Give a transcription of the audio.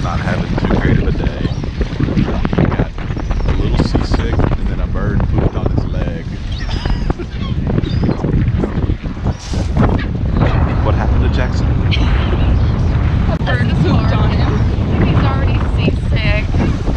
not having too great of a day. He got a little seasick, and then a bird pooped on his leg. What happened to Jackson? A bird pooped on him. He's already seasick.